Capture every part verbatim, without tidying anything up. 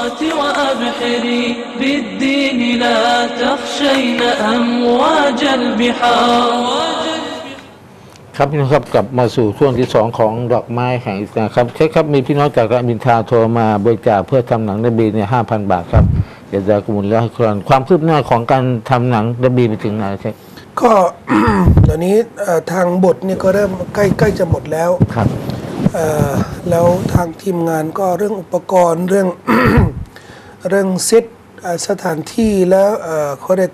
وأبحري بالدين لا تخشين أمواج البحار ครับพี่น้องครับกลับมาสู่ช่วงที่สองของดอกไม้แห่งอิสลามครับใช่ครับมีพี่น้องจากรามอินทราโทรมาบริจาคเพื่อทำหนังนบีเนี่ยห้าพันบาทครับอยากจะกุมุลแล้วครานความคืบหน้าของการทำหนังนบีไปถึงไหนใช่ก็ ตอนนี้ทางบทเนี่ยก็เริ่มใกล้ใกล้จะหมดแล้วครับแล้วทางทีมงานก็เรื่องอุปกรณ์เรื่อง เรื่องเซตสถานที่แล้วเขาเรียก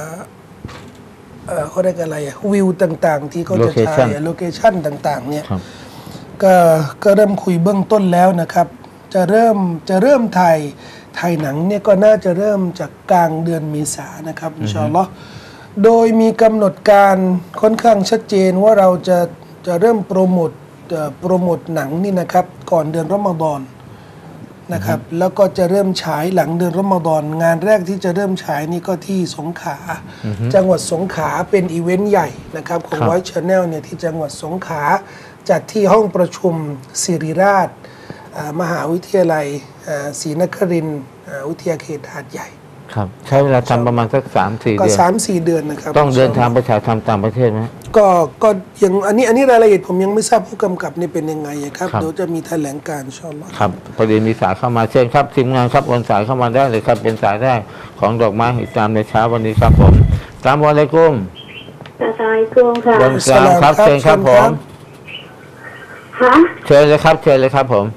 เขาเรียกอะไรอะวิวต่างๆที่เขาจะถ่ายโลเคชั่นต่างๆเนี่ยก็ก็เริ่มคุยเบื้องต้นแล้วนะครับจะเริ่มจะเริ่มถ่ายถ่ายหนังเนี่ยก็น่าจะเริ่มจากกลางเดือนเมษายนนะครับอินชาอัลลอฮ์โดยมีกำหนดการค่อนข้างชัดเจนว่าเราจะจะเริ่มโปรโมทโปรโมทหนังนี่นะครับก่อนเดือนรอมฎอนนะครับแล้วก็จะเริ่มฉายหลังเดือนรอมฎอนงานแรกที่จะเริ่มฉายนี่ก็ที่สงขลาจังหวัดสงขลาเป็นอีเวนต์ใหญ่นะครับของ Voice Channel เนี่ยที่จังหวัดสงขลาจัดที่ห้องประชุมศิริราชมหาวิทยาลัยศรีนครินทร์วิทยาเขตหาดใหญ่ครับใช้เวลาทำประมาณสักสามสี่เดือนก็สามสี่เดือนนะครับต้องเดินทางไปถ่ายทำต่างประเทศไหมก็ก็อย่างอันนี้อันนี้รายละเอียดผมยังไม่ทราบผู้กำกับนี่เป็นยังไงครับเดี๋ยวจะมีแถลงการณ์อินชาอัลลอฮ์ครับพอดีมีสายเข้ามาเชิญครับทีมงานครับโอนสายเข้ามาได้เลยครับเป็นสายแรกของดอกไม้อิสลามในเช้าวันนี้ครับผมอัสลามุอะลัยกุมอัสลามุอะลัยกุมค่ะวันสลามครับเชิญครับผมฮะเชิญเลยครับเชิญเลยครับผม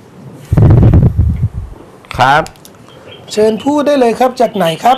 ครับเชิญพูดได้เลยครับจากไหนครับ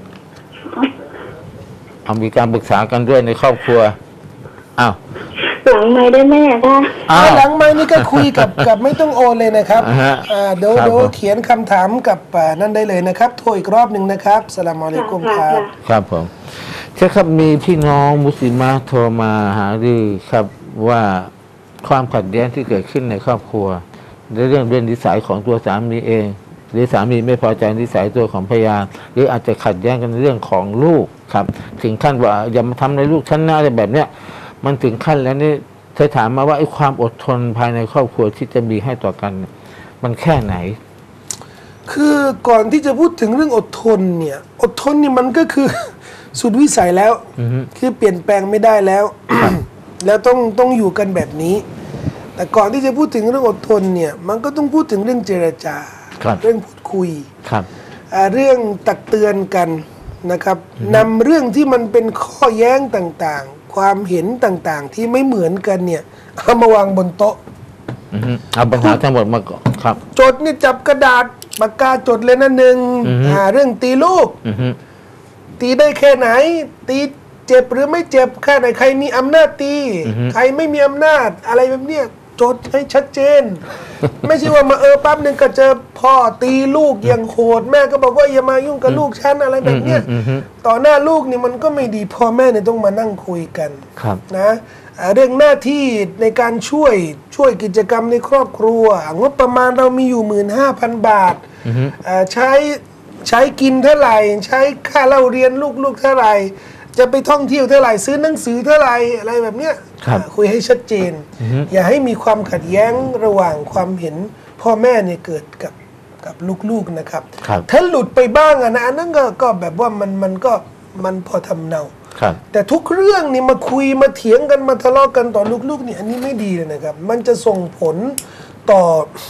เอามีการปรึกษากันด้วยในครอบครัวอ้าวหลังไม่ได้แม่ค่ะหลังไม่นี่ก็คุยกับกับไม่ต้องโอนเลยนะครับเดี๋ยวเดี๋ยวเขียนคำถามกับนั่นได้เลยนะครับโทรอีกรอบหนึ่งนะครับสลามอะลัยกุมครับครับผมใช่ครับมีพี่น้องมุสลิมะโทรมาหารือครับว่าความขัดแย้งที่เกิดขึ้นในครอบครัวในเรื่องเรื่องนิสัยของตัวสามีเองหรือสามีไม่พอใจนิสัยตัวของภรรยาหรืออาจจะขัดแย้งกันในเรื่องของลูกครับถึงขั้นว่าอย่ามาทำในลูกฉันนะอะไรแบบเนี้ยมันถึงขั้นแล้วนี่เธอถามมาว่าไอ้ความอดทนภายในครอบครัวที่จะมีให้ต่อกันมันแค่ไหนคือก่อนที่จะพูดถึงเรื่องอดทนเนี่ยอดทนนี่มันก็คือสุดวิสัยแล้วคือเปลี่ยนแปลงไม่ได้แล้ว แล้วต้องต้องอยู่กันแบบนี้แต่ก่อนที่จะพูดถึงเรื่องอดทนเนี่ยมันก็ต้องพูดถึงเรื่องเจรจาเรื่องพูดคุยเรื่องตักเตือนกันนะครับนำเรื่องที่มันเป็นข้อแย้งต่างๆความเห็นต่างๆที่ไม่เหมือนกันเนี่ยเอามาวางบนโต๊ะเอาปัญหาทั้งหมดมาก่อนครับจดนี่จับกระดาษปากกาจดเลยนะหนึ่งเรื่องตีลูกตีได้แค่ไหนตีเจ็บหรือไม่เจ็บแค่ไหนใครมีอำนาจตีใครไม่มีอำนาจอะไรแบบเนี้ยจดให้ชัดเจนไม่ใช่ว่ามาเออปั๊บหนึ่งก็เจอพ่อตีลูกอย่างโหดแม่ก็บอกว่าอย่ามายุ่งกับลูกฉันอะไรแบบเนี้ยต่อหน้าลูกนี่มันก็ไม่ดีพ่อแม่เนี่ยต้องมานั่งคุยกันนะเรื่องหน้าที่ในการช่วยช่วยกิจกรรมในครอบครัวงบประมาณเรามีอยู่หมื่นห้าพันบาทใช้ใช้กินเท่าไหร่ใช้ค่าเล่าเรียนลูกๆเท่าไหร่จะไปท่องเที่ยวเท่าไหร่ซื้อหนังสือเท่าไหร่อะไรแบบเนี้ยคุยให้ชัดเจนอย่าให้มีความขัดแย้งระหว่างความเห็นพ่อแม่เนี่ยเกิดกับกับลูกๆนะครับถ้าหลุดไปบ้างอะนะอันนั้นก็ก็แบบว่ามันมันก็มันพอทำเนาแต่ทุกเรื่องนี่มาคุยมาเถียงกันมาทะเลาะกันต่อลูกๆนี่อันนี้ไม่ดีเลยนะครับมันจะส่งผลต่อ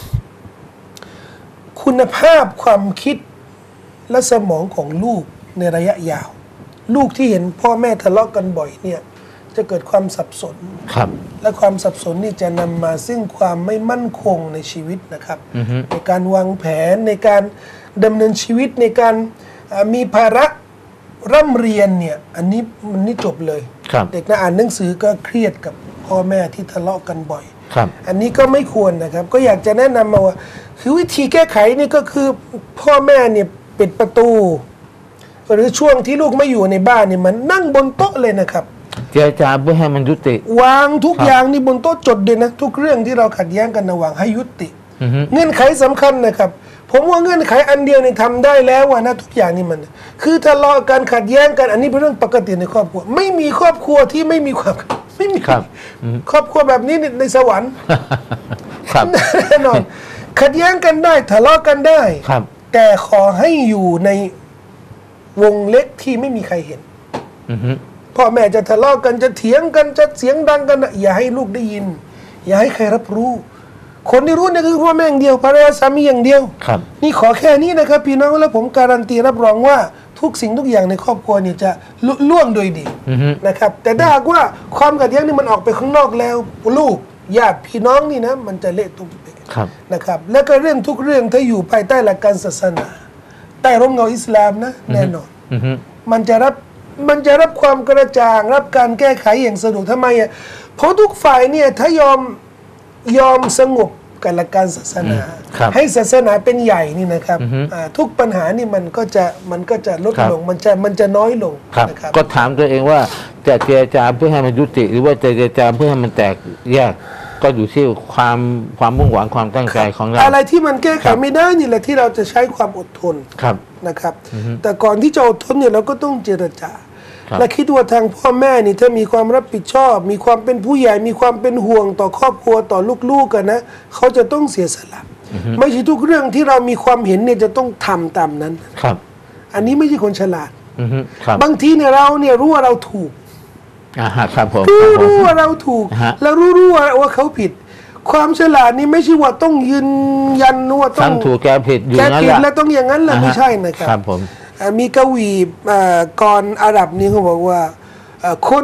คุณภาพความคิดและสมองของลูกในระยะยาวลูกที่เห็นพ่อแม่ทะเลาะกันบ่อยเนี่ยจะเกิดความสับสนและความสับสนนี่จะนำมาซึ่งความไม่มั่นคงในชีวิตนะครับในการวางแผนในการดำเนินชีวิตในการมีภาระร่ำเรียนเนี่ยอันนี้มันนี่จบเลยเด็กนะอ่านหนังสือก็เครียดกับพ่อแม่ที่ทะเลาะกันบ่อยอันนี้ก็ไม่ควรนะครับก็อยากจะแนะนำมาว่าคือวิธีแก้ไขนี่ก็คือพ่อแม่เนี่ยปิดประตูหรือช่วงที่ลูกไม่อยู่ในบ้านเนี่ยมันนั่งบนโต๊ะเลยนะครับเจรจาเพื่อให้มันยุติวางทุกอย่างนี่บนโต๊ะจดเลยนะทุกเรื่องที่เราขัดแย้งกันระหว่างให้ยุติเงื่อนไขสำคัญนะครับผมว่าเงื่อนไขอันเดียวเนี่ยทำได้แล้วว่านะทุกอย่างนี่มันคือทะเลาะกันขัดแย้งกันอันนี้เป็นเรื่องปกติในครอบครัวไม่มีครอบครัวที่ไม่มีความไม่มีครอบครัวแบบนี้ในสวรรค์แน่นอนขัดแย้งกันได้ทะเลาะกันได้แต่ขอให้อยู่ในวงเล็กที่ไม่มีใครเห็นอือฮึพ่อแม่จะทะเลาะกันจะเถียงกันจะเสียงดังกันนะอย่าให้ลูกได้ยิน อย่าให้ใครรับรู้ คนที่รู้เนี่ยคือพ่อแม่อย่างเดียวภรรยาสามีอย่างเดียวครับนี่ขอแค่นี้นะครับพี่น้องแล้วผมการันตีรับรองว่าทุกสิ่งทุกอย่างในครอบครัวเนี่ยจะลุล่วงโดยดีอือฮึนะครับแต่ถ้าหากว่าความขัดแย้งนี่มันออกไปข้างนอกแล้วลูกญาติพี่น้องนี่นะมันจะเละตุ้มเป๊ะครับนะครับแล้วก็เรื่องทุกเรื่องถ้าอยู่ภายใต้หลักการศาสนาใต้ร่มเงาอิสลามนะแน่นอนอือฮึมันจะรับมันจะรับความกระจ่างรับการแก้ไขอย่างสะดวกทำไมอ่ะเพราะทุกฝ่ายเนี่ยถ้ายอมยอมสงบกับหลักการศาสนาครับให้ศาสนาเป็นใหญ่นี่นะครับอือฮึอ่าทุกปัญหานี่มันก็จะมันก็จะลดครับลงมันจะมันจะน้อยลงครับนะครับก็ถามตัวเองว่าจะเจรจาเพื่อให้มันยุติ หรือว่าจะเจรจาเพื่อให้มันแตกแยก ก็อยู่ที่ความความมุ่งหวังความตั้งใจของเราอะไรที่มันแก้ไขครับไม่ได้นี่แหละที่เราจะใช้ความอดทนครับนะครับ แต่ก่อนที่จะอดทนเนี่ยเราก็ต้องเจรจาครับและคิดว่าทางพ่อแม่นี่ถ้ามีความรับผิดชอบ มีความเป็นผู้ใหญ่มีความเป็นห่วงต่อครอบครัวต่อลูกๆกันนะเขาจะต้องเสียสละไม่ใช่ทุกเรื่องที่เรามีความเห็นเนี่ยจะต้องทำตามนั้นครับอันนี้ไม่ใช่คนฉลาดอือฮึครับบางทีเนี่ยเราเนี่ยรู้ว่าเราถูกอ่าฮะครับผมรู้ครับผมรู้ว่าเราถูกฮะแล้วรู้รู้ว่าว่าเขาผิด ความฉลาดนี่ไม่ใช่ว่าต้องยืนยันว่าต้ฉัอน งถูกแกผิดอยู่แกนั่นผิแหดละแล้วต้องอย่างนั้นแหละอ่าฮะไม่ใช่นะครับครับผมอ่ามีกวีเอ่อกรอาหรับนี่เขาบอกว่าเอ่อคน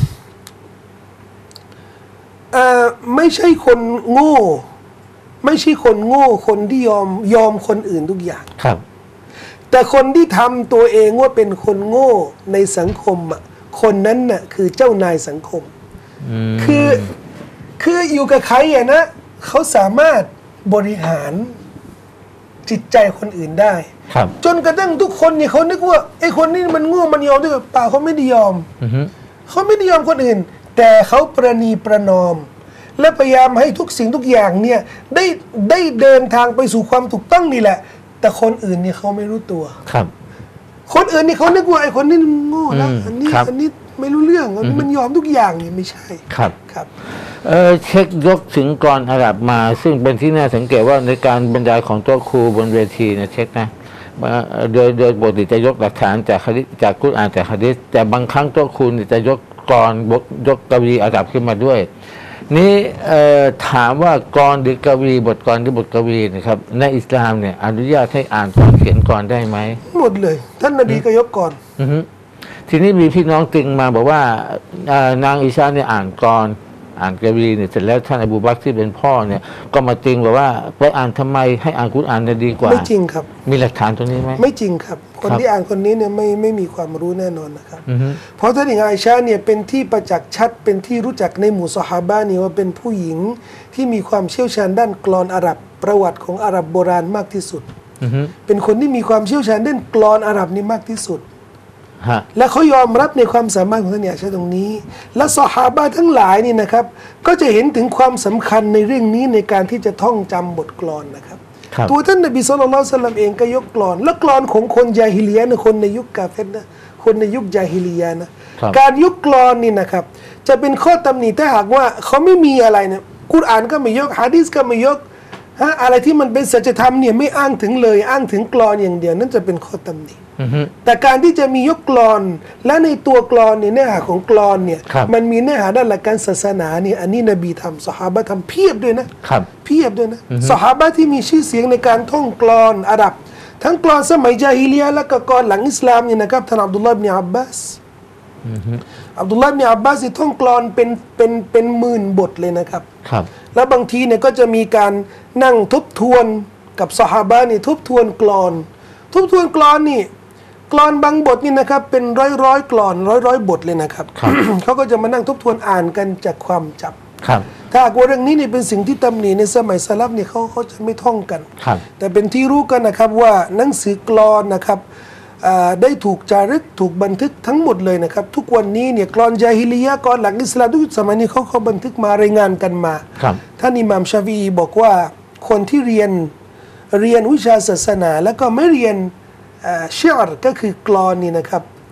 เอ่อไม่ใช่คนโง่ ไม่ใช่คนโง่ คนที่ยอมยอมคนอื่นทุกอย่างครับแต่คนที่ทำตัวเองว่าเป็นคนโง่ในสังคมอ่ะคนนั้นน่ะคือเจ้านายสังคมอืมคือคืออยู่กับใครอ่ะนะเขาสามารถบริหารจิตใจคนอื่นได้ครับจนกระทั่งทุกคนเนี่ยเขานึกว่าไอ้คนนี้มันโง่มันยอมด้วยเปล่าเขาไม่ได้ยอมอือฮึเขาไม่ได้ยอมคนอื่น แต่เขาประนีประนอม และพยายามให้ทุกสิ่งทุกอย่างเนี่ยได้ได้เดินทางไปสู่ความถูกต้องนี่แหละ แต่คนอื่นเนี่ยเขาไม่รู้ตัวครับคนอื่นนี่เขานึกว่าไอ้คนนี้มันโง่นะอืมอันนี้ครับอันนี้ไม่รู้เรื่องอันนี้มันยอมทุกอย่างเนี่ยไม่ใช่ครับครับเออเช็คยกถึงกรอาหรับมา ซึ่งเป็นที่น่าสังเกตว่าในการบรรยายของโต๊ะครูบนเวทีเนี่ยเช็คนะมาโดยโดยปกติจะยกหลักฐานจากหะดีษจากกุรอานจากหะดีษแต่บางครั้งโต๊ะครูเนี่ยจะยกกรบทยกกวีอาหรับขึ้นมาด้วย นี่เอ่อถามว่ากรหรือกวีบทกรหรือบทกวีนะครับในอิสลามเนี่ยอนุญาตให้อ่านกรเขียนกรได้ไหมหมดเลย ท่านนบีก็ยกก่อนอือฮึทีนี้มีพี่น้องตึงมาบอกว่าเอ่อนางอิชาเนี่ยอ่านกรอ่านกวีเนี่ยเสร็จแล้วท่านอบูบักรที่เป็นพ่อเนี่ยก็มาตึงบอกว่าไปอ่านทำไมให้อ่านกุรอานเนี่ยดีกว่าไม่จริงครับมีหลักฐานตรงนี้ไหมไม่จริงครับ คนครับที่อ่านคนนี้เนี่ยไม่ไม่มีความรู้แน่นอนนะครับอือฮึเพราะท่านหญิงอาอิชาเนี่ยเป็นที่ประจักษ์ชัดเป็นที่รู้จักในหมู่ซอฮาบะห์นี่ว่าเป็นผู้หญิงที่มีความเชี่ยวชาญด้านกลอนอาหรับประวัติของอาหรับโบราณมากที่สุดอือฮึเป็นคนที่มีความเชี่ยวชาญด้านกลอนอาหรับนี่มากที่สุดฮะและเขายอมรับในความสามารถของท่านหญิงอาอิชาตรงนี้ และซอฮาบะห์ทั้งหลายนี่นะครับ ก็จะเห็นถึงความสำคัญในเรื่องนี้ในการที่จะท่องจำบทกลอนนะครับครับตัวท่านนบีศ็อลลัลลอฮุอะลัยฮิวะซัลลัมเองก็ยกกลอน และกลอนของคนญาฮิลียะห์นะคนในยุคกาเฟรนะคนในยุคญาฮิลียะห์นะครับ การยกกลอนนี่นะครับ จะเป็นข้อตำหนิถ้าหากว่าเขาไม่มีอะไรเนี่ยกุรอานก็ไม่ยกหะดีษก็ไม่ยกฮะอะไรที่มันเป็นสัจธรรมเนี่ยไม่อ้างถึงเลยอ้างถึงกลอนอย่างเดียวนั่นจะเป็นข้อตำหนิอือฮึแต่การที่จะมียกกลอน และในตัวกลอนเนี่ยเนื้อหาของกลอนเนี่ยครับมันมีเนื้อหาด้านหลักการศาสนาเนี่ยอันนี้นบีทำซอฮาบะห์ทำเพียบด้วยนะครับเพียบด้วยนะสหาบะห์ที่มีชื่อเสียงในการท่องกลอนอาหรับ ทั้งกลอนสมัยญาฮิลียะห์และก็กลอนหลังอิสลามเนี่ยนะครับท่านอับดุลลาห์อิบนุอับบาสอับดุลลาห์อิบนุอับบาสที่ท่องกลอนเป็นเป็นเป็นหมื่นบทเลยนะครับครับแล้วบางทีเนี่ยก็จะมีการนั่งทบทวนกับสหาบะห์นี่ทบทวนกลอน ทบทวนกลอนนี่กลอนบางบทนี่นะครับเป็นร้อยร้อยกลอนร้อยร้อยบทเลยนะครับครับเขาก็จะมานั่งทบทวนอ่านกันจากความจำครับถ้าหากว่าเรื่องนี้นี่เป็นสิ่งที่ตำหนิในสมัยสลับเนี่ยเขาเขาจะไม่ท่องกันครับแต่เป็นที่รู้กันนะครับว่าหนังสือกลอนนะครับอ่าได้ถูกจารึกถูกบันทึกทั้งหมดเลยนะครับ ทุกวันนี้เนี่ยกลอนญาฮิลียะห์กลอนหลังอิสลามทุกสมัยนี้เขาเขาบันทึกมารายงานกันมาครับท่านอิหม่ามชาฟีอีบอกว่าคนที่เรียนเรียนวิชาศาสนา แล้วก็ไม่เรียนอ่าชิอรก็คือกลอนนี่นะครับ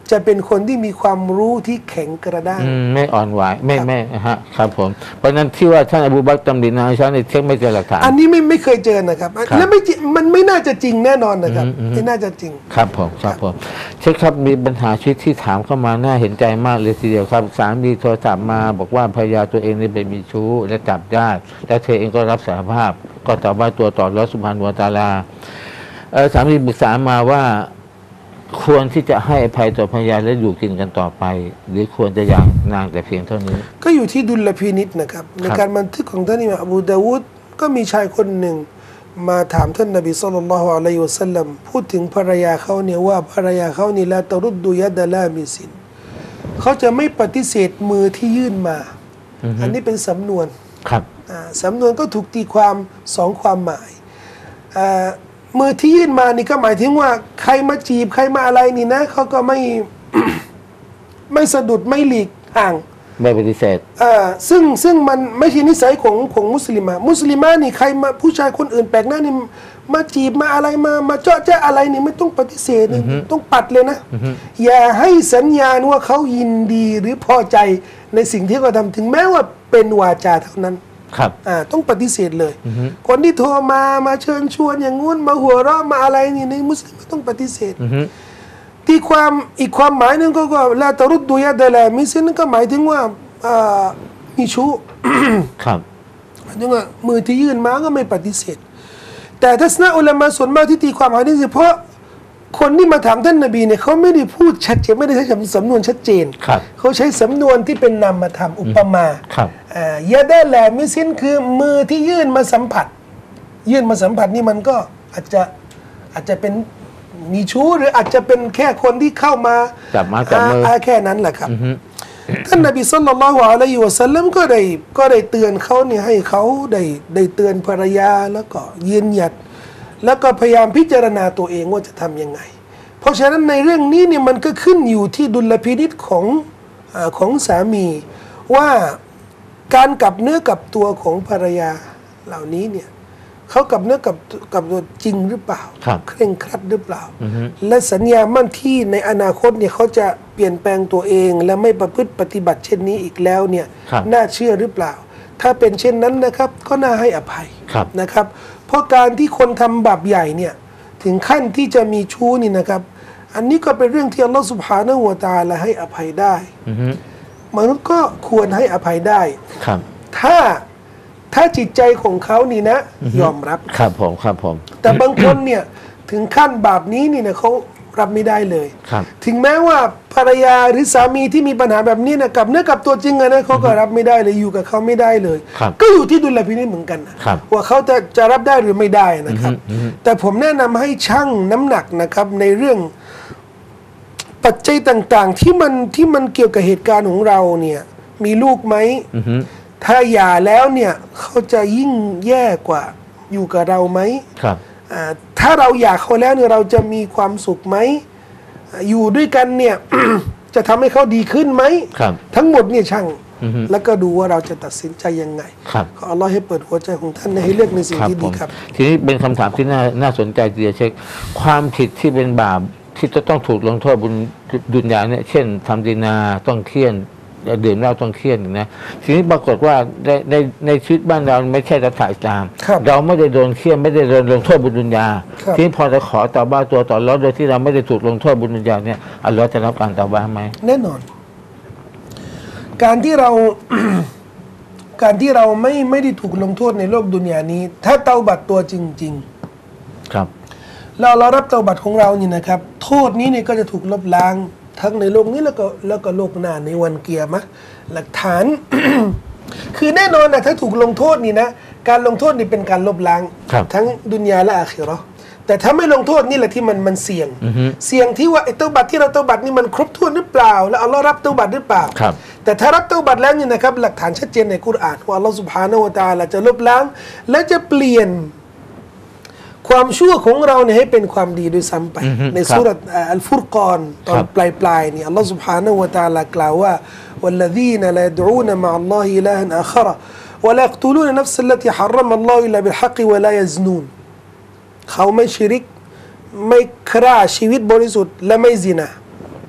จะเป็นคนที่มีความรู้ที่แข็งกระด้างอืมไม่อ่อนไหวไม่ไม่ฮะครับผมเพราะฉะนั้นที่ว่าท่านอบูบักรตำหนินายชาในเช็คไม่เจอหลักฐานอันนี้ไม่ไม่เคยเจอนะครับครับและไม่จริงมันไม่น่าจะจริงแน่นอนนะครับอืมอืมไม่น่าจะจริงครับผมครับผมเช็คครับมีปัญหาชีวิตที่ถามเข้ามาน่าเห็นใจมากเลยทีเดียวครับสามีโทรศัพท์มาบอกว่าภรรยาตัวเองนี่ไปมีชู้และจับได้และเธอเองก็รับสารภาพ ก็ต่อว่าตัวต่อรัสุภานวตาลาเอ่อสามีปรึกษามาว่าควรที่จะให้อภัยต่อภรรยาและอยู่กินกันต่อไป หรือควรจะอย่างนางแต่เพียงเท่านี้ก็อยู่ที่ดุลพินิจนะครับในการบันทึกของท่านอิหม่ามอบูดาวูดก็มีชายคนหนึ่งมาถามท่านนบีศ็อลลัลลอฮุอะลัยฮิวะซัลลัมพูดถึงภรรยาเขาเนี่ยว่าภรรยาเขานี่ละตรุดดุยะดะลามิสินเขาจะไม่ปฏิเสธมือที่ยื่นมา อันนี้เป็นสำนวนครับอ่าสำนวนก็ถูกตีความสองความหมายอ่ามือที่ยื่นมานี่ก็หมายถึงว่าใครมาจีบใครมาอะไรนี่นะเขาก็ไม่ ไม่สะดุดไม่หลีกห่างไม่ปฏิเสธอ่าซึ่งซึ่งมันไม่ใช่นิสัยของของมุสลิมะมุสลิมะนี่ใครมาผู้ชายคนอื่นแปลกหน้านี่มาจีบมาอะไรมามาเจาะแจ๊ะอะไรนี่ไม่ต้องปฏิเสธนี่ต้องปัดเลยนะ อย่าให้สัญญาณว่าเขายินดีหรือพอใจในสิ่งที่เขาทำถึงแม้ว่าเป็นวาจาเท่านั้นครับอ่าต้องปฏิเสธเลย คนที่โทรมามาเชิญชวนอย่างงู้นมาหัวเราะมาอะไรนี่ในมุสลิมต้องปฏิเสธ ที่ความอีกความหมายหนึ่งก็ก็ลาตรุดดุยะดะลามิซินก็หมายถึงว่าอ่ามีชู้ครับหมายถึงว่ามือที่ยื่นมาก็ไม่ปฏิเสธ แต่ทัศนะอุลามะส่วนมากที่ตีความหมายนี้เฉพาะคนที่มาถามท่านนบีเนี่ยเขาไม่ได้พูดชัดเจนไม่ได้ใช้สำนวนชัดเจนครับเขาใช้สำนวนที่เป็นนามธรรมอุปมาครับอ่ายะดะลามิซินคือมือที่ยื่นมาสัมผัส ยื่นมาสัมผัสนี่มันก็อาจจะอาจจะเป็นมีชู้หรืออาจจะเป็นแค่คนที่เข้ามาจับมาจับมือแค่นั้นแหละครับท่านนบีศ็อลลัลลอฮุอะลัยฮิวะซัลลัมก็ได้ก็ได้เตือนเขาเนี่ยให้เขาได้ได้เตือนภรรยาแล้วก็ยืนหยัด แล้วก็พยายามพิจารณาตัวเองว่าจะทำยังไง เพราะฉะนั้นในเรื่องนี้เนี่ยมันก็ขึ้นอยู่ที่ดุลพินิจของอ่าของสามีว่าการกลับเนื้อกลับตัวของภรรยาเหล่านี้เนี่ยเขากลับเนื้อกลับกับตัวจริงหรือเปล่าครับเคร่งครัดหรือเปล่า และสัญญามั่นที่ในอนาคตเนี่ยเขาจะเปลี่ยนแปลงตัวเอง และไม่ประพฤติปฏิบัติเช่นนี้อีกแล้วเนี่ยครับน่าเชื่อหรือเปล่า ถ้าเป็นเช่นนั้นนะครับก็น่าให้อภัยครับนะครับ เพราะการที่คนทำบาปใหญ่เนี่ยถึงขั้นที่จะมีชู้นี่นะครับ อันนี้ก็เป็นเรื่องที่อัลลอฮฺซุบฮานะฮูวะตะอาลาให้อภัยได้อือฮึมนุษย์ก็ควรให้อภัยได้ครับถ้าถ้าจิตใจของเขานี่นะ ยอมรับครับผมครับผมแต่บางคนเนี่ยถึงขั้นบาปนี้นี่นะเขารับไม่ได้เลยครับถึงแม้ว่าภรรยาหรือสามีที่มีปัญหาแบบนี้นะกับเนื้อกับตัวจริงอะนะเขาก็รับไม่ได้เลยอยู่กับเขาไม่ได้เลยครับก็อยู่ที่ดุลพินิจเหมือนกันนะครับ ว่าเขาจะจะรับได้หรือไม่ได้นะครับ แต่ผมแนะนำให้ชั่งน้ำหนักนะครับในเรื่องปัจจัยต่างๆ ที่มันที่มันเกี่ยวกับเหตุการณ์ของเราเนี่ยมีลูกไหมอือฮึถ้าหย่าแล้วเนี่ยเขาจะยิ่งแย่กว่าอยู่กับเราไหมครับอ่าถ้าเราอยากเขาแล้วเนี่ยเราจะมีความสุขไหมอ่าอยู่ด้วยกันเนี่ย จะทำให้เขาดีขึ้นไหมครับทั้งหมดเนี่ยช่างอือฮึแล้วก็ดูว่าเราจะตัดสินใจยังไงครับขออัลลอฮ์ให้เปิดหัวใจของท่านให้เลือกในสิ่งที่ผดีมครับทีนี้เป็นคำถามที่น่าน่าสนใจทีเดียวเช็ค ความผิดที่เป็นบาปที่จะต้องถูกลงโทษบนดุนยาเนี่ยเช่นทำดีนาต้องเคี่ยนดื่มเหล้าต้องเคี่ยนนะทีนี้ปรากฏว่าในในในชีวิตบ้านเราไม่ใช่รัฐอิสลามครับเราไม่ได้โดนเคี่ยนไม่ได้โดนลงโทษบนดุนยาครับทีนี้พอจะขอตาบ้าตัวต่อรอดโดยที่เราไม่ได้ถูกลงโทษบนดุนยาเนี่ยอัลลอฮ์จะรับการตาบ้าไหมแน่นอน การที่เรา การที่เราไม่ไม่ได้ถูกลงโทษในโลกดุนยานี้ ถ้าเตาบัตรตัวจริงครับๆ เราเรารับเตาบัตรของเรานี่นะครับ โทษนี้เนี่ยก็จะถูกลบล้างทั้งในโลกนี้แล้วก็แล้วก็โลกหน้าในวันเกียร์มะห์หลักฐาน คือแน่นอนนะถ้าถูกลงโทษนี่นะการลงโทษนี่เป็นการลบล้างครับทั้งดุนยาและอาคิเราะห์แต่ถ้าไม่ลงโทษนี่แหละที่มันมันเสี่ยงอือฮึเสี่ยงที่ว่าไอ้เตาบัตรที่เราเตาบัตรนี่มันครบถ้วนหรือเปล่า แล้วอัลลอฮ์รับเตาบัตรหรือเปล่าครับแต่ถ้ารับเตาบัตรแล้วเนี่ยนะครับหลักฐานชัดเจนในกุรอานว่าอัลลอฮ์ سبحانه และ تعالى จะลบล้าง และจะเปลี่ยนความชั่วของเราเนี่ยให้เป็นความดีด้วยซ้ำไปอือฮึในครับสุรษอัลฟุรกานตอครันบปลายปลายๆนี่อัลลอฮ์ سبحانه และ تعالى กล่าวว่า والذين لا يدعون مع الله إلها آخر ولا يقتلون النفس التي حرم الله إلا بالحق ولا يزنون เขาไม่ชิริกไม่ฆ่าชีวิตบริสุทธิ์และไม่ซินา พ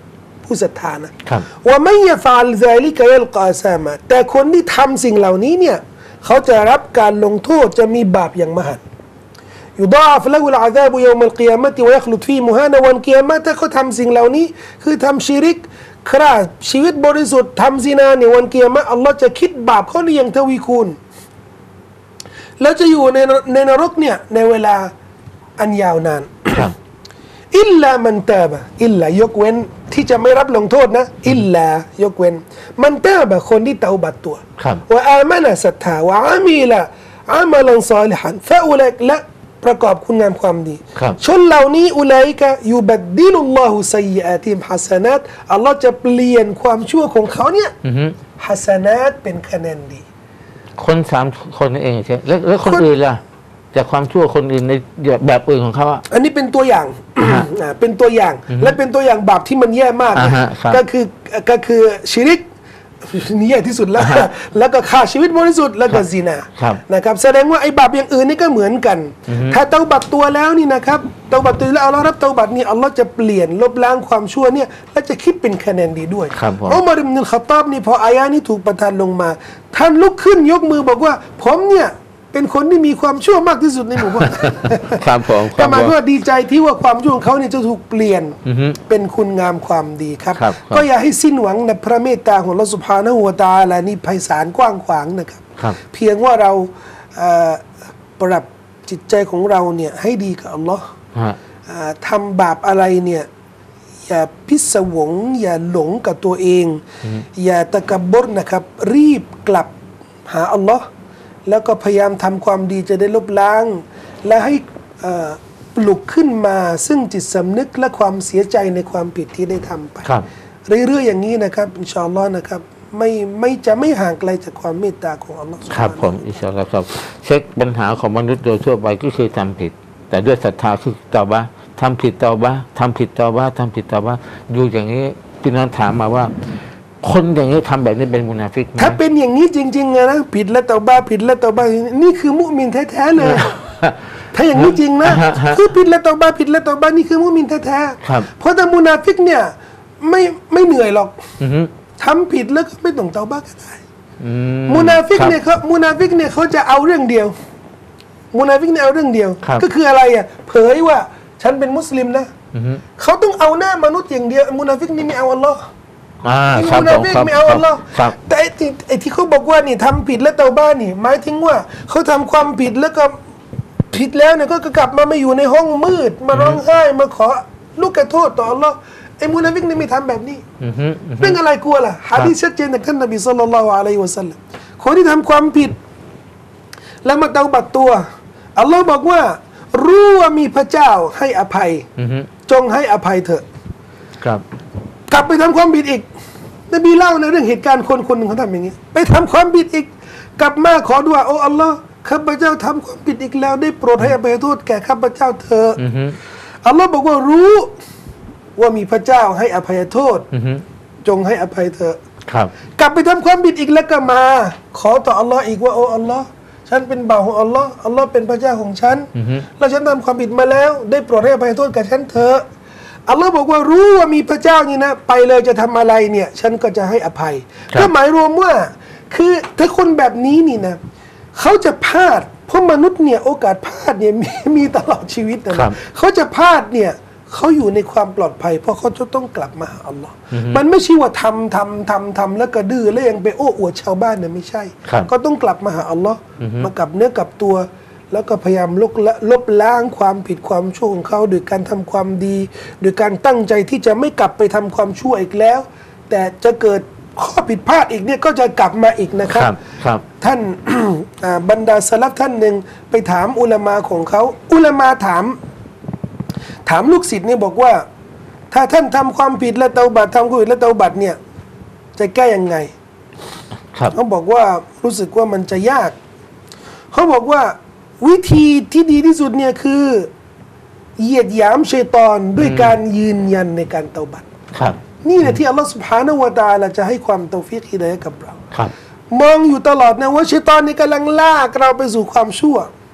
ผู้ศรัทธานะว่าไม่ยฟาลซาลิกะยัลกาซามาแต่คนที่ทำสิ่งเหล่านี้เนี่ยเขาจะรับการลงโทษจะมีบาปอย่างมหันต์ยุดาฟละอุลอาซาบุยอมัลกิยามะติวะยัคลุดฟีมุฮานะวันกิยามะถ้าเขาทำสิ่งเหล่านี้คือทำชิริกคราชีวิตบริสุทธิ์ทำซินาในวันกิยามะอัลลอฮ์จะคิดบาปเขาอย่างทวีคูณแล้วจะอยู่ในในนรกเนี่ยในเวลาอันยาวนานอิลลามันตาบะอิลลายกเว้นที่จะไม่รับลงโทษนะอิลลายกเว้นมันตาบะคนที่เตาบัดตัวว่าอามานะศรัทธาว่าอามีละอามาลันซอลิฮันฟะอุลัยและประกอบคุณงามความดีชนเหล่านี้อุลัยกะยูบัดดิลุลลอฮุซัยอาติมฮัสนัตอัลลอฮ์จะเปลี่ยนความชั่วของเขาเนี่ยฮัสนัตเป็นคะแนนดีคนสามคนนั่นเองใช่แล้วแล้วคนอื่นล่ะจากความชั่วคนอื่นในแบบอื่นของเขาอ่ะอันนี้เป็นตัวอย่างอ่าเป็นตัวอย่างและเป็นตัวอย่างบาปที่มันแย่มากก็คือก็คือชิริกนี่แย่ที่สุดแล้วแล้วก็ฆ่าชีวิตบริสุทธิ์แล้วก็ซินานะครับแสดงว่าไอ้บาปอย่างอื่นนี่ก็เหมือนกันถ้าเตาบัตตัวแล้วนี่นะครับเตาบัตตัวแล้วอัลลอฮ์รับเตาบัตนี่อัลลอฮ์จะเปลี่ยนลบล้างความชั่วเนี่ยและจะคิดเป็นคะแนนดีด้วยอุมัรอิบนุลค็อฏฏอบนี่พออายะนี้ถูกประทานลงมาท่านลุกขึ้นยกมือบอกว่าผมเนี่ยเป็นคนที่มีความชั่วมากที่สุดในหมู่บ้านครับผมแต่หมายว่าดีใจที่ว่าความชั่วของเขาเนี่ยจะถูกเปลี่ยนเป็นคุณงามความดีครับก็อย่าให้สิ้นหวังในพระเมตตาของอัลเลาะห์ซุบฮานะฮูวะตะอาลานี่ไพศาลกว้างขวางนะครับเพียงว่าเราปรับจิตใจของเราเนี่ยให้ดีกับอัลลอฮ์ทำบาปอะไรเนี่ยอย่าพิศวงอย่าหลงกับตัวเองอย่าตะกับบรนะครับรีบกลับหาอัลลอฮ์แล้วก็พยายามทำความดีจะได้ลบล้างและให้ปลุกขึ้นมาซึ่งจิตสำนึกและความเสียใจในความผิดที่ได้ทำไปเรื่อยๆอย่างนี้นะครับอินชาอัลลอฮ์นะครับไม่ไม่จะไม่ห่างไกลจากความเมตตาของอัลลอฮ์ครับผมอินชาอัลลอฮ์ครับเช็คปัญหาของมนุษย์โดยทั่วไปก็คือทำผิดแต่ด้วยศรัทธาคือเตาบะทำผิดเตาบะทำผิดเตาบะทำผิดเตาบะอยู่อย่างนี้พี่น้องถามมาว่าคนอย่างนี้ทำแบบนี้เป็นมุนาฟิกไหมถ้าเป็นอย่างนี้จริงๆนะผิดแล้วเตาบ้าผิดแล้วเตาบ้านี่คือมุมินแท้ๆเลยถ้าอย่างนี้จริงนะคือผิดแล้วเตาบ้าผิดแล้วเตาบ้านี่คือมุมินแท้ๆเพราะถ้ามุนาฟิกเนี่ยไม่ไม่เหนื่อยหรอกทำผิดแล้วก็ไม่ต้องเตาบ้าก็ได้มุนาฟิกเนี่ยเขามุนาฟิกเนี่ยเขาจะเอาเรื่องเดียวมุนาฟิกเนี่ยเอาเรื่องเดียวก็คืออะไรอ่ะเผยว่าฉันเป็นมุสลิมนะเขาต้องเอาหน้ามนุษย์อย่างเดียวมุนาฟิกนี่ไม่เอาอัลลอฮ์อ่าครับผมครับไม่เอาอัลลอฮ์แต่ไอ้ที่ไอ้ที่เขาบอกว่านี่ทำผิดแล้วเตาบ้านี่หมายถึงว่าเขาทำความผิดแล้วก็ผิดแล้วเนี่ยก็กลับมาไม่อยู่ในห้องมืดมาร้องไห้มาขอลูกกระโทษต่ออัลลอฮ์ไอ้มุนาฟิกนี่ไม่ทำแบบนี้เรื่องอะไรกลัวล่ะหะดีษชัดเจนจากท่านนบีศ็อลลัลลอฮุอะลัยฮิวะซัลลัมคนที่ทำความผิดแล้วมาเตาบัตตัวอัลลอฮ์บอกว่ารู้ว่ามีพระเจ้าให้อภัยจงให้อภัยเถอะครับกลับไปทำความผิดอีกนบีเล่าในเรื่องเหตุการณ์คนคนหนึ่งเขาทำอย่างนี้ไปทำความผิดอีกกลับมาขอดุอาโอ้อัลลอฮ์ข้าพเจ้าทำความผิดอีกแล้วได้โปรดให้อภัยโทษแก่ข้าพเจ้าเถอะอัลลอฮ์บอกว่ารู้ว่ามีพระเจ้าให้อภัยโทษจงให้อภัยเถอะกลับไปทำความผิดอีกแล้วก็มาขอต่ออัลลอฮ์อีกว่าโอ้อัลลอฮ์ฉันเป็นบ่าวของอัลลอฮ์อัลลอฮ์เป็นพระเจ้าของฉันแล้วฉันทำความผิดมาแล้วได้โปรดให้อภัยโทษแก่ฉันเถอะอัลลอฮ์บอกว่ารู้ว่ามีพระเจ้านี่นะไปเลยจะทำอะไรเนี่ยฉันก็จะให้อภัยก็หมายรวมว่าคือถ้าคนแบบนี้นี่นะเขาจะพลาดเพราะมนุษย์เนี่ยโอกาสพลาดเนี่ยมีมีตลอดชีวิตนะเขาจะพลาดเนี่ยเขาอยู่ในความปลอดภัยเพราะเขาจะต้องกลับมาหาอัลลอฮ์มันไม่ใช่ว่าทำทำทำทำแล้วก็ดื้อแล้วยังไปโอ้อวดชาวบ้านเนี่ยไม่ใช่ก็ต้องกลับมาหาอัลลอฮ์มากับเนื้อกับตัวแล้วก็พยายามลบลบล้างความผิดความชั่วของเขาโดยการทำความดีโดยการตั้งใจที่จะไม่กลับไปทำความชั่วอีกแล้วแต่จะเกิดข้อผิดพลาดอีกเนี่ยก็จะกลับมาอีกนะครับท่าน บรรดาสลัฟท่านหนึ่งไปถามอุลามะของเขาอุลามะถามถามลูกศิษย์เนี่ยบอกว่าถ้าท่านทำความผิดและเตาบัตทำความผิดและเตาบัตเนี่ยจะแก้ยังไงเขาบอกว่ารู้สึกว่ามันจะยากเขาบอกว่าวิธีที่ดีที่สุดเนี่ยคือเหยียดหยามชัยฏอนด้วยการยืนยันในการเตาบัตนี่แหละที่อัลลอฮฺ سبحانه และ تعالى จะให้ความเตาฟีกฮิดายะห์กับเรามองอยู่ตลอดนะว่าชัยฏอนนี่กำลังลากเราไปสู่ความชั่ว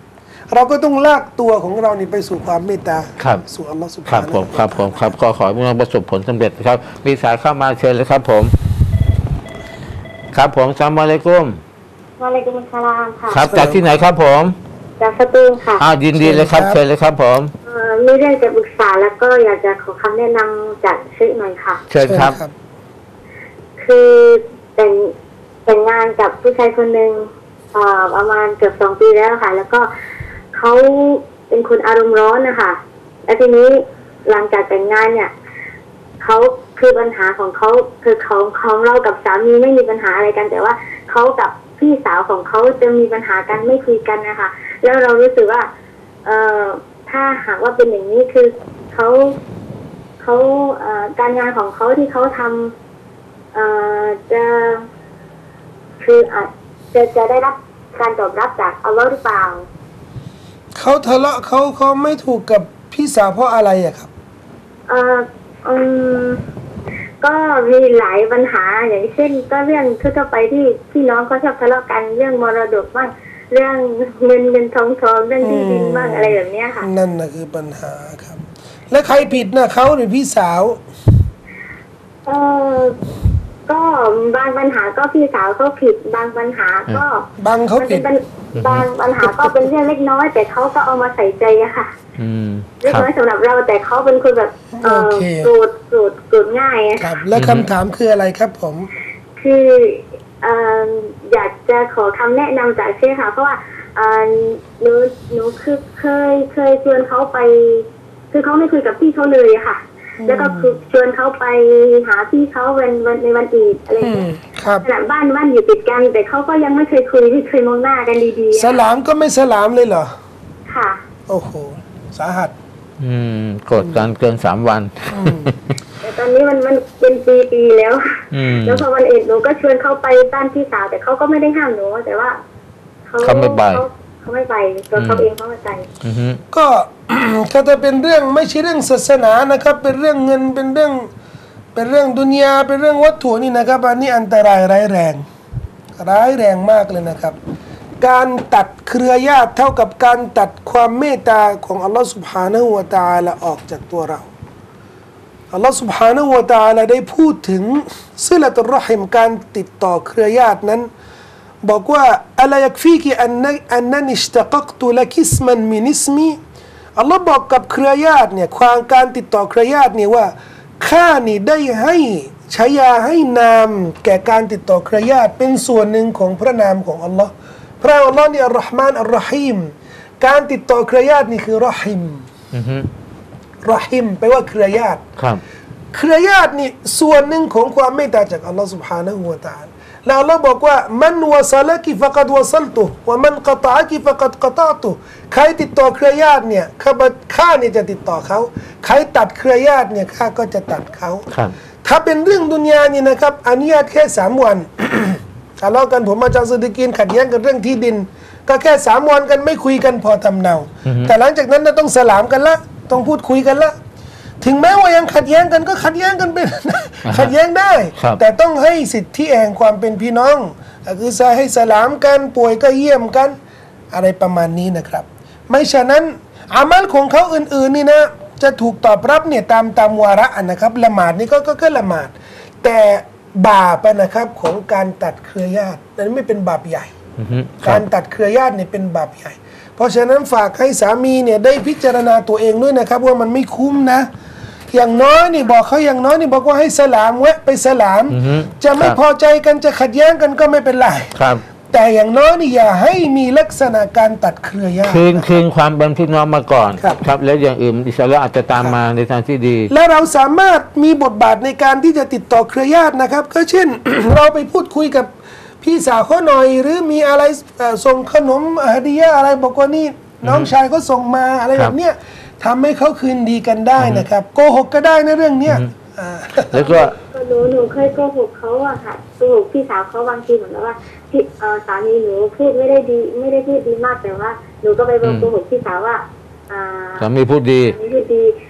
เราก็ต้องลากตัวของเรานี่ไปสู่ความเมตตาครับสู่อัลลอฮฺสุบครัฮาบนะผมครับผมครับขอขอให้พี่น้องประสบผลสำเร็จครับมีสายเข้ามาเชิญเลยครับผม ครับผมอัสสลามุอะลัยกุมวะอะลัยกุมุสสลามค่ะครับจากที่ไหนครับผมจากสตูลค่ะอ้าวยินดีเลยครับเชิญเลยครับผมเอ่อมีเรื่องจะปรึกษาแล้วก็อยากจะขอคำแนะนำจากเชคหน่อยค่ะเชิญครับคือแต่งแต่งงานกับผู้ชายคนหนึ่งเอ่อประมาณเกือบสองปีแล้วค่ะ แล้วก็เขาเป็นคนอารมณ์ร้อนนะคะแล้วทีนี้หลังจากแต่งงานเนี่ยเขาคือปัญหาของเขาคือของของเรากับสามีไม่มีปัญหาอะไรกัน แต่ว่าเขากับพี่สาวของเขาจะมีปัญหากันไม่คุยกันนะคะ แล้วเรารู้สึกว่า เอ่อถ้าหากว่าเป็นอย่างนี้คือเขาเขาเอ่อการงานของเขาที่เขาทำเอ่อจะคืออาจจะจะได้รับการตอบรับจากอัลลอฮ์หรือเปล่าเขาทะเลาะเขาเขาไม่ถูกกับพี่สาวเพราะอะไรอะครับเอ่ออืมก็มีหลายปัญหาอย่างเช่น ก็เรื่องทั่วๆไปที่พี่น้องเขาชอบทะเลาะกันเรื่องมรดกบ้างเรื่องเงินเงินทองทองเรื่องที่ดินบ้างอะไรแบบเนี้ยค่ะนั่นนะคือปัญหาครับ แล้วใครผิดนะเขาหรือพี่สาวเออก็บางปัญหาก็พี่สาวเขาผิด บางปัญหาก็บางเขาผิดมันเป็นบางปัญหาก็เป็นเรื่องเล็กน้อย แต่เขาก็เอามาใส่ใจอะค่ะอืมเล็กครับน้อยสำหรับเราแต่เขาเป็นคนแบบเออโอเคโกรธโกรธโกรธง่ายอะครับ แล้วคำถามคืออะไรครับผมคือเอ่ออยากจะขอคำแนะนำจากเชฟค่ะ เพราะว่าเอ่อหนูหนูคือเคยเคยชวนเขาไป คือเขาไม่คุยกับพี่เขาเลยอะค่ะ แล้วก็คือชวนเขาไปหาพี่เขาวันวันในวันอีดอะไรอย่างอืเงี้มยครับขนาดบ้านบ้านอยู่ติดกัน แต่เขาก็ยังไม่เคยคุยไม่เคยมองหน้ากันดีๆสอะลามก็ไม่สลามเลยเหรอค่ะโอ้โห สาหัสอืมกดกันเกินสามวันอืมแต่ตอนนี้มันมันเป็นปีปีๆแล้วอืมแล้วพอวันเอ็ดหนูก็ชวนเขาไปบ้านพี่สาว แต่เขาก็ไม่ได้ห้ามหนูแต่ว่าเขาเขาไม่ไปเขาเขาไม่ไปตัวเขาเองเขาไม่ไปอือฮึก็ ก็จะเป็นเรื่องไม่ใช่เรื่องศาสนานะครับ เป็นเรื่องเงินเป็นเรื่อง เป็นเรื่องดุนยาเป็นเรื่องวัตถุนี่นะครับ อันนี้อันตรายร้ายแรง ร้ายแรงมากเลยนะครับ การตัดเครือญาติเท่ากับการตัดความเมตตาของอัลลอฮฺ سبحانه และ تعالى ออกจากตัวเราอัลลอฮฺ سبحانه และ تعالى ได้พูดถึงซิลาตุรเราะฮิมการติดต่อเครือญาตินั้น บอกว่าอะลายักฟีกิอันนอันนันอิชตะกักตุละกิสมันมินิสมีอัลลอฮ์บอกกับเครือญาติเนี่ยความการติดต่อเครือญาติเนี่ยว่าข้านี่ได้ให้ฉายาให้นามแก่การติดต่อเครือญาติเป็นส่วนหนึ่งของพระนามของอัลลอฮ์พระอัลลอฮ์เนี่ยอัลลอฮ์มานอัลรอฮีมการติดต่อเครือญาตินี่คือรอฮิมอือฮึรอฮิมแปลว่าเครือญาติครับเครือญาตินี่ส่วนหนึ่งของความเมตตาจากอัลลอฮ์ سبحانه และ تعالى แล้วอัลลอฮ์บอกว่ามันวะซะละกิฟะกัดวะซัลตุวะมันกะตะกิฟะกัดกะตะตุใครติดต่อเครือญาติเนี่ยข้าพข้าเนี่ยจะติดต่อเขาใครตัดเครือญาติเนี่ยข้าก็จะตัดเขาครับถ้าเป็นเรื่องดุนยานี่นะครับอนุญาตแค่สามวัน ทะเลาะกันผมอาจารย์สุดิกินขัดแย้งกันเรื่องที่ดิน ก็แค่สามวันกันไม่คุยกันพอทำเนา แต่หลังจากนั้นน่ะต้องสลามกันละต้องพูดคุยกันละถึงแม้ว่ายังขัดแย้งกันก็ขัดแย้งกันเป็น ขัดแย้งได้ครับแต่ต้องให้สิทธิแห่งความเป็นพี่น้องก็คือจะให้สลามกันป่วยก็เยี่ยมกัน อะไรประมาณนี้นะครับ ไม่ฉะนั้นอามัลของเขาอื่นๆนี่นะจะถูกตอบรับเนี่ยตามตามวาระนะครับละหมาดนี่ก็ก็ก็ละหมาด แต่บาปนะครับของการตัดเครือญาตินั้นไม่เป็นบาปใหญ่อือฮึคการับรตัดเครือญาติเนี่ยเป็นบาปใหญ่ เพราะฉะนั้นฝากให้สามีเนี่ยได้พิจารณาตัวเองด้วยนะครับ ว่ามันไม่คุ้มนะ อย่างน้อยนี่บอกเขาอย่างน้อยนี่บอกว่าให้สลามแวะไปสลามอือฮึจะไม่ครับพอใจกันจะขัดแย้งกันก็ไม่เป็นไรครับแต่อย่างน้อยนี่อย่าให้มีลักษณะการตัดเครือญาติคืนคืนความเป็นพี่น้องมาก่อนครับครับแล้วอย่างอื่นอิสลามอาจจะตามมาในทางที่ดีและเราสามารถมีบทบาทในการที่จะติดต่อเครือญาตินะครับ ก็เช่น เราไปพูดคุยกับพี่สาวเขาหน่อย หรือมีอะไรเอ่อส่งขนมฮดียะห์อะไรบอกว่านี่น้องชายเขาส่งมาอะไรคแบรับบเนี้ยทำให้เขาคืนดีกันได้นะครับ โกหกก็ได้ในะเรื่องเนี้ยอ่าแล้วก็ก็หนูหนูเคยโกหกเขาอะค่ะโกหกพี่สาวเขาบางทีเหมือนกับว่าพี่เอ่อสามีหนูพูดไม่ได้ดี ไม่ได้พูดดีมากแต่ว่าหนูก็ไปบอกโกหกพี่สาวว่าอ่าสามีพูดดีสามีพูดดี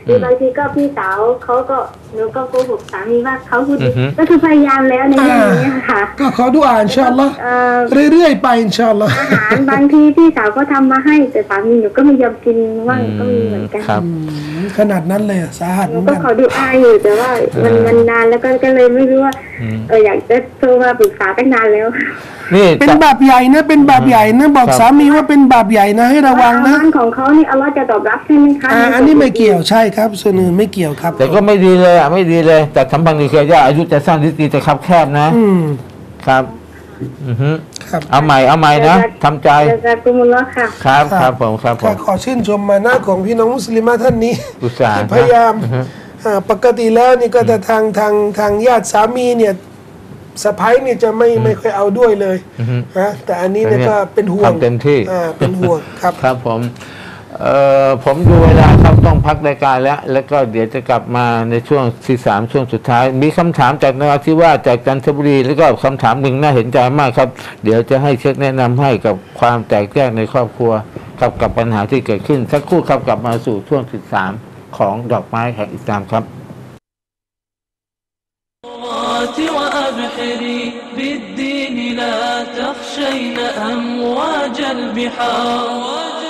คือบางทีก็พี่สาวเขาก็หนูก็โกหกสามีว่าเขาพูดดีอือฮึก็คือพยายามแล้วในเรื่องนี้ค่ะก็ขอดุอาอินชาอัลลอฮ์เอ่อเรื่อยๆไปอินชาอัลลอฮ์อาหารบางทีพี่สาวก็ทำมาให้ แต่สามีหนูก็ไม่ยอมกินว่างก็มีเหมือนกันครับขนาดนั้นเลยอะสาหัสหเหนูมือนก็กันขอดูอาอยู่แต่ว่ามันอ่ามัมันนานแล้วก็ก็เลยไม่รู้ว่าอืมเอออยากจะโทรมาปรึกษาตั้งนานแล้วนี่เป็นบาปใหญ่นะเป็นบาปใหญ่นะบอกครับสามีว่าเป็นบาปใหญ่นะให้ระวังอานะมันของเขานี่อัลเลอฮ์จะตอบรับใช่ไหมคะอ่าอันนี้ไม่เกี่ยวใช่ครับส่วนอื่นไม่เกี่ยวครับแต่ก็ไม่ดีเลยอ่ะไม่ดีเลย แต่สัมพันธ์กับเครือญาติอายุจะสั้นริสกีจะคับแคบนะอืมครับ อือฮึครับเอาใหม่เอาใหม่นะทำใจจะจะกุมุลละค่ะครับครับผมครับผข้าม ขอชื่นชมมานะของพี่น้องมุสลิมท่านนี้อุตส่าห์ที่นะพยายามอือฮึอ่าปกติแล้วนี่ก็จะทางทางทางญาติสามีเนี่ยสะพ้ายเนี่ยจะไม่ไม่ค่อยเอาด้วยเลยอือฮึนะแต่อันนี้เนี่ยก็เป็นห่วงทำเต็มที่อ่าเป็นห่วงครับครับผมเอ่อผมดูเวลาครับต้องพักรายการแล้ว แล้วก็เดี๋ยวจะกลับมาในช่วงที่สามช่วงสุดท้าย มีคำถามจากนราธิวาสจากจันทบุรีแล้วก็คำถามหนึ่งน่าเห็นใจมากครับ เดี๋ยวจะให้เช็คแนะนำให้กับความแตกแยกในครอบครัวกับกับปัญหาที่เกิดขึ้น สักครู่ครับกลับมาสู่ช่วงที่สามของดอกไม้แห่งอิสลามครับ وأبحري بالدين لا تخشين أمواج البحار